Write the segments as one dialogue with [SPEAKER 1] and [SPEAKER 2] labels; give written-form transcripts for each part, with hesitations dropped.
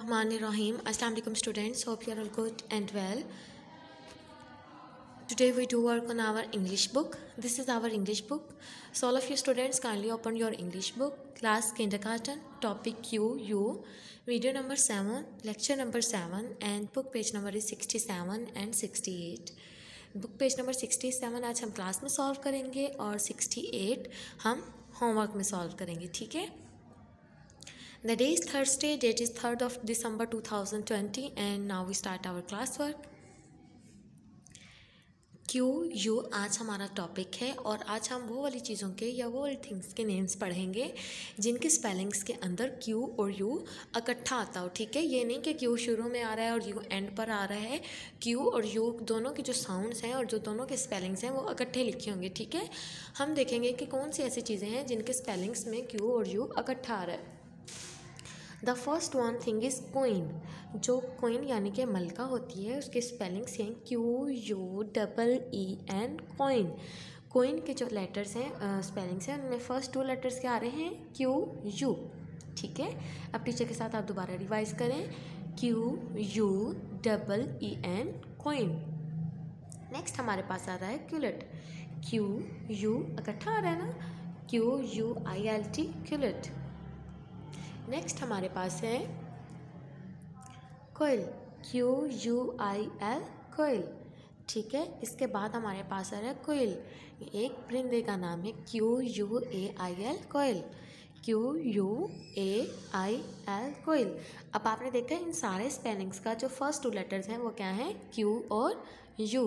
[SPEAKER 1] Bismillahirrahmanirrahim. Assalamu alaikum students. Hope you are all good and well. Today we do work on our English book. This is our English book. So all of you students kindly open your English book. Class kindergarten. Topic QU. Video number 7. Lecture number 7. And book page number is 67 and 68. Book page number 67 आज हम class में solve करेंगे और 68 हम homework में solve करेंगे. ठीक है. The day is Thursday, date is 3rd of December 2020 and now we start our classwork. QU आज हमारा टॉपिक है और आज हम वो वाली चीज़ों के या वो वाली थिंग्स के नेम्स पढ़ेंगे जिनके स्पेलिंग्स के अंदर Q और U इकट्ठा आता हो. ठीक है. ये नहीं कि Q शुरू में आ रहा है और U एंड पर आ रहा है. Q और U दोनों के जो साउंड्स हैं और जो दोनों के स्पेलिंग्स हैं वो इकट्ठे लिखे होंगे. ठीक है. हम देखेंगे कि कौन सी ऐसी चीज़ें हैं जिनके स्पेलिंग्स में Q और U इकट्ठा आ रहा है. The first one thing is queen. जो कोइन यानी कि मलका होती है उसके स्पेलिंग्स हैं QUEEN कोइन. कोइन के जो लेटर्स हैं स्पेलिंग्स हैं उनमें फर्स्ट 2 लेटर्स क्या आ रहे हैं QU. ठीक है. अब टीचर के साथ आप दोबारा रिवाइज करें QUEEN कोइन. नेक्स्ट हमारे पास आ रहा है क्यूलेट. QU इकट्ठा आ रहा है ना. QUILT culotte. नेक्स्ट हमारे पास है कोयल. QUIL कोयल. ठीक है. इसके बाद हमारे पास आ रहा है कोयल. एक परिंदे का नाम है QUAIL कोयल. QUAIL कोयल. अब आपने देखा इन सारे स्पेलिंग्स का जो फर्स्ट 2 लेटर्स हैं वो क्या हैं Q और U.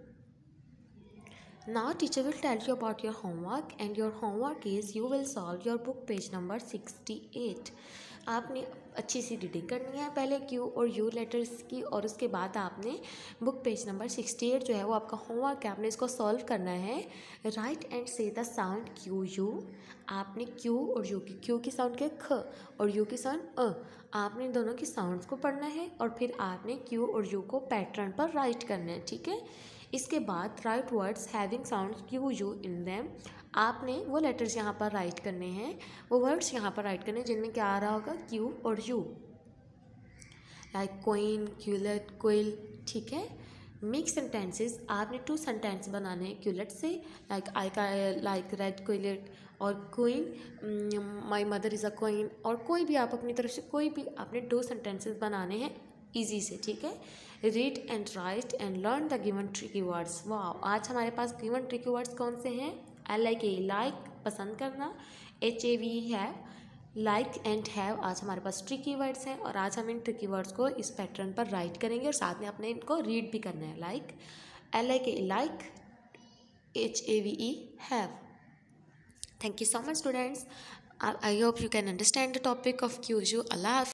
[SPEAKER 1] Now teacher will tell you about your homework and your homework is you will solve your book page number 68. आपने अच्छी सी रीडिंग करनी है पहले Q और U लेटर्स की और उसके बाद आपने बुक पेज नंबर 68 जो है वो आपका होमवर्क है. आपने इसको सॉल्व करना है. Write and say the sound QU. आपने Q और U की Q की साउंड के ख और U की साउंड अ. आपने दोनों की साउंड्स को पढ़ना है और फिर आपने Q और U को पैटर्न पर राइट करना है. ठीक है. इसके बाद write words having sounds QU in them. आपने वो लेटर्स यहाँ पर राइट करने हैं, वो वर्ड्स यहाँ पर राइट करने हैं जिनमें क्या आ रहा होगा Q और U. Like queen, quilt, quail. ठीक है. Mix sentences. आपने 2 सेंटेंस बनाने हैं क्यूलेट से. लाइक रेड कोयलेट और queen my mother is a queen. और कोई भी आप अपनी तरफ से कोई भी आपने 2 सेंटेंसेस बनाने हैं ईजी से. ठीक है. Read and write and learn the given tricky words. वाह. आज हमारे पास गिवन ट्रिकी वर्ड्स कौन से हैं. लाइक पसंद करना. HAVE have. Like and have आज हमारे पास ट्रिकी वर्ड्स हैं और आज हम इन ट्रिकी वर्ड्स को इस पैटर्न पर राइट करेंगे और साथ में आपने इनको रीड भी करना है. Like HAVE have. Thank you so much students. I hope you can understand the topic of QU. Allah.